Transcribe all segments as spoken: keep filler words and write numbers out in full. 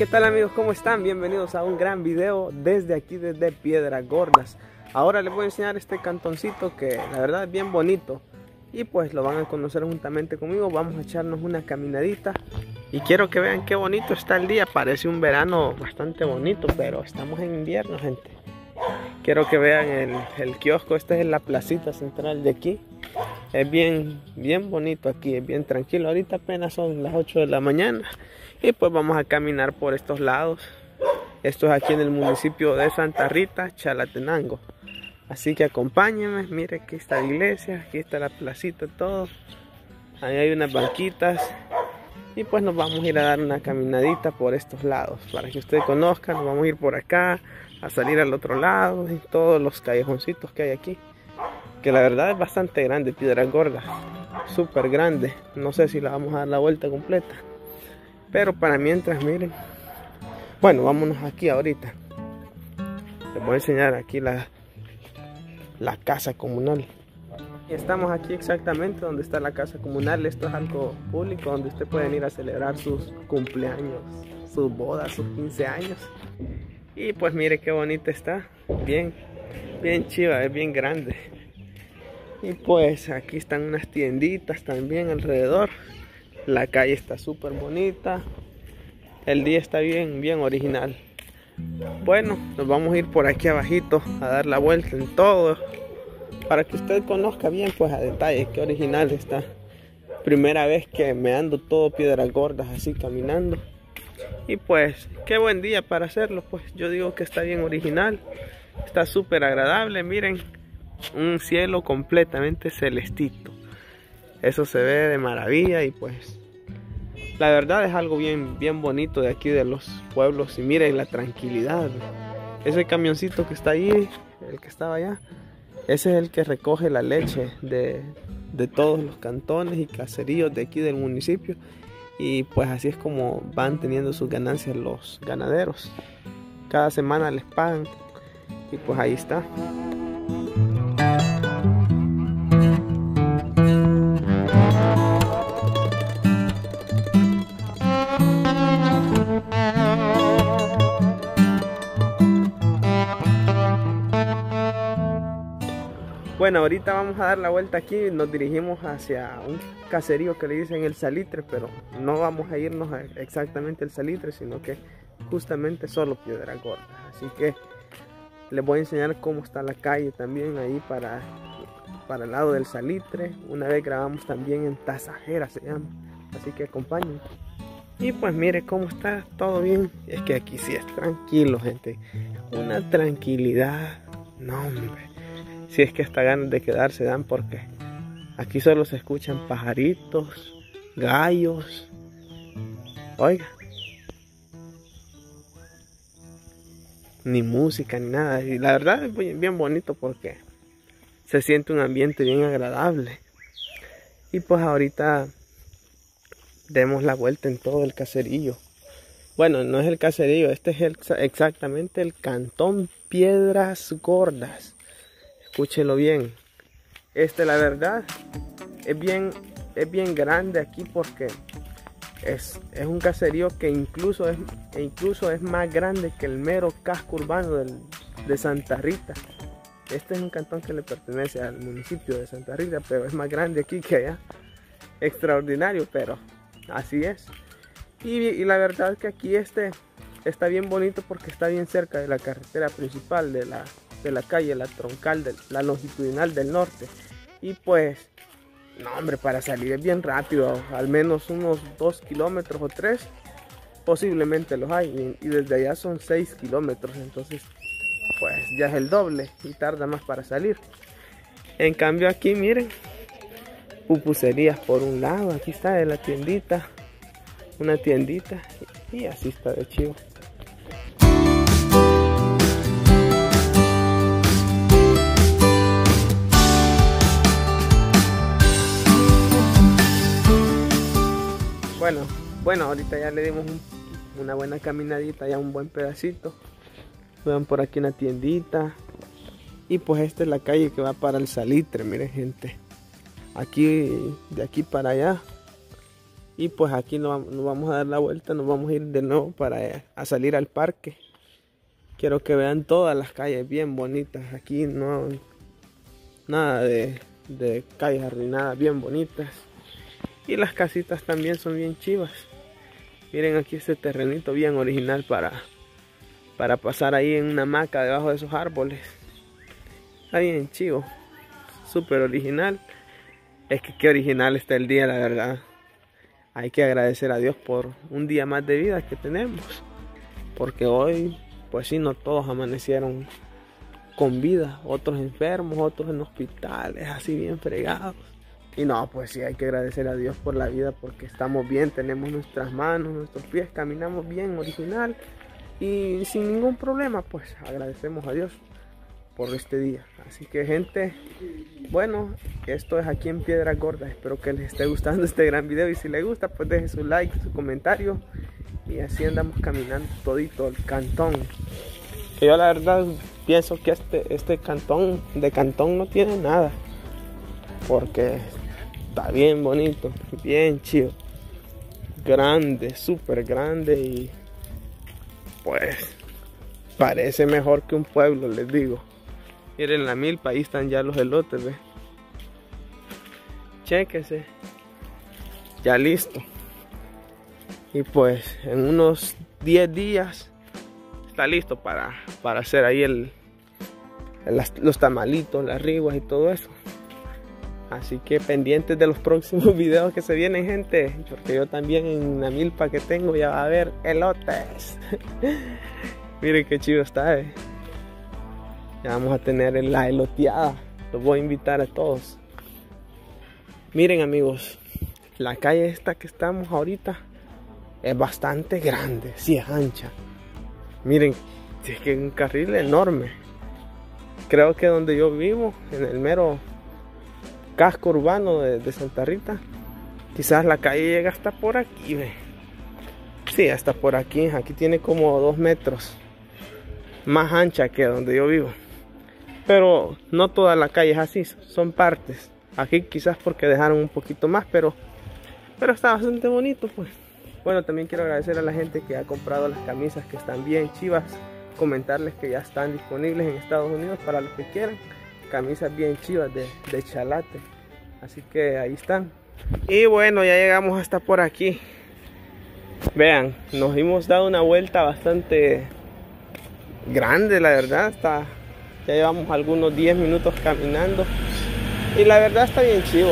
tal amigos? ¿Cómo están? Bienvenidos a un gran video desde aquí, desde Piedras Gordas. Ahora les voy a enseñar este cantoncito que la verdad es bien bonito. Y pues lo van a conocer juntamente conmigo. Vamos a echarnos una caminadita. Y quiero que vean qué bonito está el día. Parece un verano bastante bonito, pero estamos en invierno, gente. Quiero que vean el, el kiosco. Este es la placita central de aquí. Es bien, bien bonito aquí, es bien tranquilo. Ahorita apenas son las ocho de la mañana. Y pues vamos a caminar por estos lados. Esto es aquí en el municipio de Santa Rita, Chalatenango. Así que acompáñenme. Mire, aquí está la iglesia, aquí está la placita, todo. Ahí hay unas banquitas. Y pues nos vamos a ir a dar una caminadita por estos lados. Para que ustedes conozcan, nos vamos a ir por acá, a salir al otro lado. Y todos los callejoncitos que hay aquí. Que la verdad es bastante grande, Piedras Gordas. Súper grande. No sé si la vamos a dar la vuelta completa. Pero para mientras, miren. Bueno, vámonos aquí ahorita. Les voy a enseñar aquí la, la casa comunal. Estamos aquí exactamente donde está la casa comunal. Esto es algo público donde usted puede ir a celebrar sus cumpleaños, sus bodas, sus quince años. Y pues mire qué bonita está. Bien, bien chiva, es bien grande. Y pues aquí están unas tienditas también alrededor. La calle está súper bonita. El día está bien, bien original. Bueno, nos vamos a ir por aquí abajito a dar la vuelta en todo. Para que usted conozca bien pues a detalle qué original está. Primera vez que me ando todo Piedras Gordas así caminando. Y pues qué buen día para hacerlo. Pues yo digo que está bien original. Está súper agradable, miren. Un cielo completamente celestito. Eso se ve de maravilla y pues la verdad es algo bien, bien bonito de aquí de los pueblos. Y miren la tranquilidad. Ese camioncito que está ahí, el que estaba allá, ese es el que recoge la leche de, de todos los cantones y caseríos de aquí del municipio. Y pues así es como van teniendo sus ganancias los ganaderos. Cada semana les pagan y pues ahí está. Bueno, ahorita vamos a dar la vuelta aquí. Nos dirigimos hacia un caserío que le dicen El Salitre, pero no vamos a irnos a exactamente El Salitre, sino que justamente solo Piedras Gordas. Así que les voy a enseñar cómo está la calle también ahí para, para el lado del Salitre. Una vez grabamos también en Tasajera, se llama. Así que acompáñenme. Y pues mire cómo está todo bien. Es que aquí sí es tranquilo, gente. Una tranquilidad. No, hombre. Si es que hasta ganas de quedarse dan, porque aquí solo se escuchan pajaritos, gallos. Oiga. Ni música ni nada. Y la verdad es bien bonito porque se siente un ambiente bien agradable. Y pues ahorita demos la vuelta en todo el caserío. Bueno, no es el caserío, este es el, exactamente el cantón Piedras Gordas. Escúchelo bien. Este la verdad es bien, es bien grande aquí porque es, es un caserío que incluso es, e incluso es más grande que el mero casco urbano del, de Santa Rita. Este es un cantón que le pertenece al municipio de Santa Rita, pero es más grande aquí que allá. Extraordinario, pero así es. Y, y la verdad que aquí este está bien bonito porque está bien cerca de la carretera principal de la de la calle, la troncal, de la longitudinal del norte. Y pues, no hombre, para salir es bien rápido, al menos unos dos kilómetros o tres, posiblemente los hay, y, y desde allá son seis kilómetros, entonces pues ya es el doble y tarda más para salir. En cambio aquí, miren, pupuserías por un lado, aquí está de la tiendita, una tiendita, y así está de chivo. Bueno, bueno, ahorita ya le dimos un, una buena caminadita, ya un buen pedacito. Vean por aquí una tiendita. Y pues esta es la calle que va para el Salitre, miren gente. Aquí, de aquí para allá. Y pues aquí nos, nos vamos a dar la vuelta, nos vamos a ir de nuevo para a salir al parque. Quiero que vean todas las calles bien bonitas. Aquí no nada de, de calles arruinadas, bien bonitas. Y las casitas también son bien chivas. Miren aquí este terrenito bien original para, para pasar ahí en una hamaca debajo de esos árboles. Está bien chivo, súper original. Es que qué original está el día, la verdad. Hay que agradecer a Dios por un día más de vida que tenemos. Porque hoy, pues sí, no todos amanecieron con vida. Otros enfermos, otros en hospitales, así bien fregados. Y no, pues sí, hay que agradecer a Dios por la vida porque estamos bien, tenemos nuestras manos, nuestros pies, caminamos bien, original. Y sin ningún problema, pues agradecemos a Dios por este día. Así que gente, bueno, esto es aquí en Piedras Gordas. Espero que les esté gustando este gran video y si les gusta pues dejen su like, su comentario y así andamos caminando todito el cantón. Que yo la verdad pienso que este, este cantón de cantón no tiene nada porque está bien bonito, bien chido, grande, súper grande y pues parece mejor que un pueblo, les digo. Miren la milpa, ahí están ya los elotes, ¿ve? Chéquese. Ya listo. Y pues en unos diez días está listo para, para hacer ahí el, el, los tamalitos, las riguas y todo eso. Así que pendientes de los próximos videos que se vienen, gente. Porque yo también en la milpa que tengo ya va a haber elotes. Miren qué chido está, ¿eh? Ya vamos a tener la eloteada. Los voy a invitar a todos. Miren amigos, la calle esta que estamos ahorita es bastante grande, sí es ancha. Miren, es que es un carril enorme. Creo que donde yo vivo, en el mero casco urbano de, de Santa Rita, quizás la calle llega hasta por aquí, ¿ve? Sí, hasta por aquí. Aquí tiene como dos metros más ancha que donde yo vivo. Pero no toda la calle es así, son partes. Aquí quizás porque dejaron un poquito más, pero, pero está bastante bonito, pues. Bueno, también quiero agradecer a la gente que ha comprado las camisas que están bien chivas. Comentarles que ya están disponibles en Estados Unidos para los que quieran. Camisas bien chivas de, de Chalate. Así que ahí están. Y bueno, ya llegamos hasta por aquí. Vean, nos hemos dado una vuelta bastante grande, la verdad. Está... Ya llevamos algunos diez minutos caminando y la verdad está bien chivo.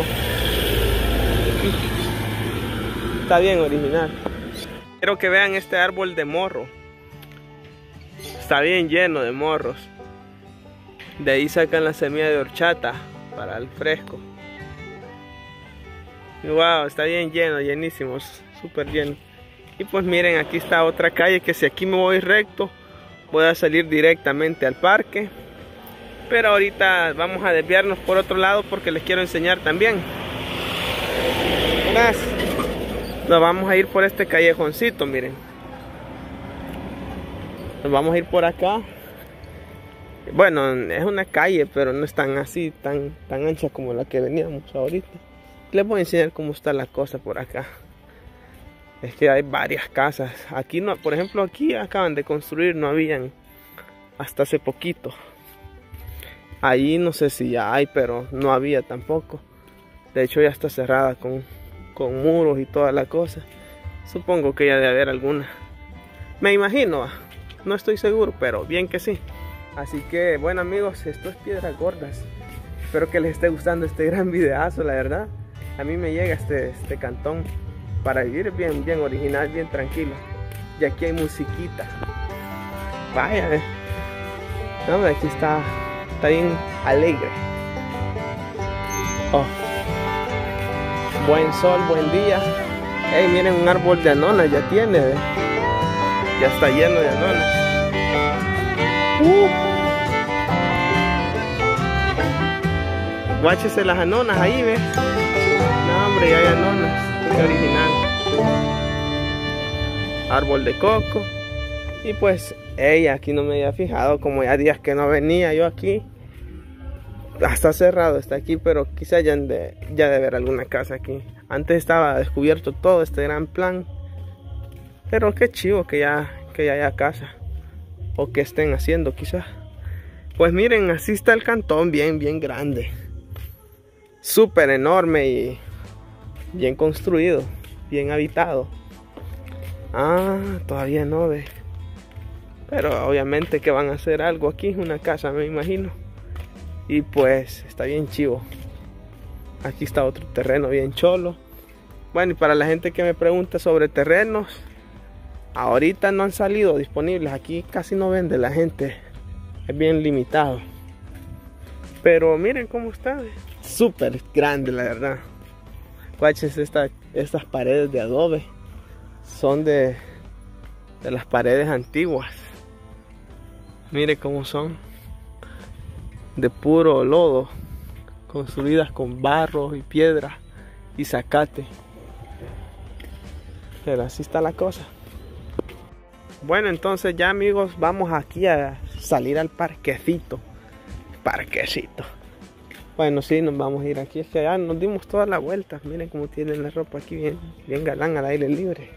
Está bien original. Quiero que vean este árbol de morro. Está bien lleno de morros. De ahí sacan la semilla de horchata para el fresco. Y wow, está bien lleno, llenísimo, súper lleno. Y pues miren, aquí está otra calle que si aquí me voy recto voy a salir directamente al parque. Pero ahorita vamos a desviarnos por otro lado porque les quiero enseñar también. Más. Nos vamos a ir por este callejoncito, miren. Nos vamos a ir por acá. Bueno, es una calle, pero no es tan así, tan, tan ancha como la que veníamos ahorita. Les voy a enseñar cómo está la cosa por acá. Es que hay varias casas. Aquí no, por ejemplo, aquí acaban de construir, no habían hasta hace poquito. Ahí no sé si ya hay, pero no había tampoco. De hecho ya está cerrada con, con muros y toda la cosa. Supongo que ya debe haber alguna. Me imagino, no estoy seguro, pero bien que sí. Así que bueno amigos, esto es Piedras Gordas. Espero que les esté gustando este gran videazo, la verdad. A mí me llega este, este cantón para vivir bien, bien original, bien tranquilo. Y aquí hay musiquita. Vaya, eh. No, aquí está... Está bien alegre. Oh. Buen sol, buen día. Hey, miren, un árbol de anonas ya tiene. ¿Ve? Ya está lleno de anonas. Uh. Guáchese las anonas ahí, ¿ves? No, hombre, ya hay anonas. Qué original. Árbol de coco. Y pues, ella aquí no me había fijado, como ya días que no venía yo aquí. Está cerrado, está aquí, pero quizá ya de, ya de ver alguna casa aquí. Antes estaba descubierto todo este gran plan. Pero qué chivo que ya, que ya haya casa. O que estén haciendo quizás. Pues miren, así está el cantón, bien, bien grande. Súper enorme y bien construido, bien habitado. Ah, todavía no ve. Pero obviamente que van a hacer algo aquí, una casa me imagino. Y pues está bien chivo. Aquí está otro terreno bien cholo. Bueno, y para la gente que me pregunta sobre terrenos, ahorita no han salido disponibles. Aquí casi no vende la gente. Es bien limitado. Pero miren cómo está. Súper grande la verdad. Guáchense esta, estas paredes de adobe. Son de, de las paredes antiguas. Mire cómo son. De puro lodo. Construidas con barro y piedra y zacate. Pero así está la cosa. Bueno, entonces ya amigos, vamos aquí a salir al parquecito. Parquecito. Bueno, sí, nos vamos a ir aquí. Es que ya nos dimos toda la vuelta. Miren cómo tienen la ropa aquí, bien, bien galán al aire libre.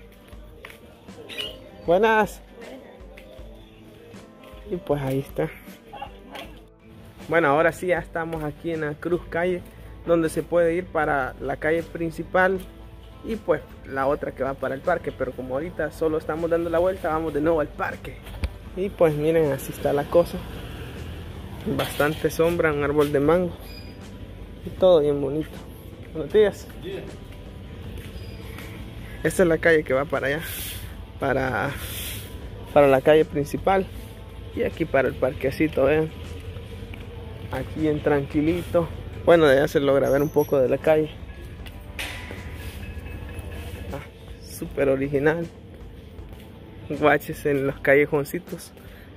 Buenas. Y pues ahí está. Bueno, ahora sí ya estamos aquí en la Cruz Calle, donde se puede ir para la calle principal y pues la otra que va para el parque. Pero como ahorita solo estamos dando la vuelta, vamos de nuevo al parque. Y pues miren, así está la cosa. Bastante sombra, un árbol de mango y todo bien bonito. Buenos días. Esta es la calle que va para allá, para, para la calle principal. Y aquí para el parquecito, vean. Aquí bien tranquilito. Bueno, de allá se logra ver un poco de la calle. Ah, súper original. Guaches en los callejoncitos.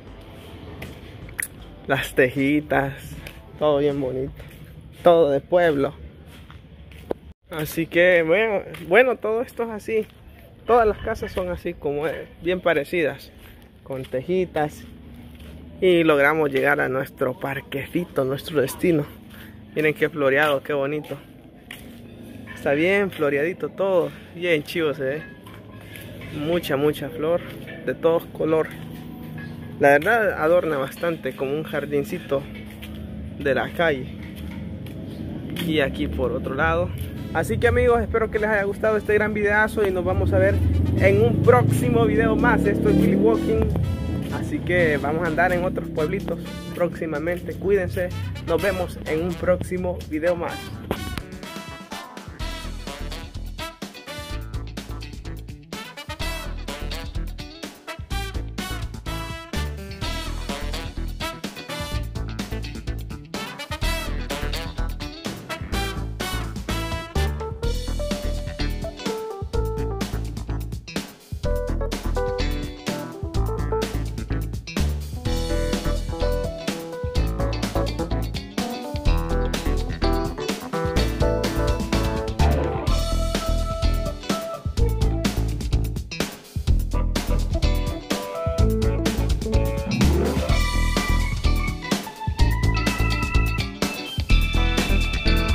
Las tejitas. Todo bien bonito. Todo de pueblo. Así que bueno, bueno, todo esto es así. Todas las casas son así, como es, bien parecidas. Con tejitas. Y logramos llegar a nuestro parquecito, nuestro destino. Miren qué floreado, qué bonito. Está bien floreadito todo. Bien chivo se ve. Mucha, mucha flor. De todos color. La verdad adorna bastante como un jardincito de la calle. Y aquí por otro lado. Así que amigos, espero que les haya gustado este gran videazo. Y nos vamos a ver en un próximo video más. Esto es Willy Walking. Así que vamos a andar en otros pueblitos próximamente. Cuídense. Nos vemos en un próximo video más.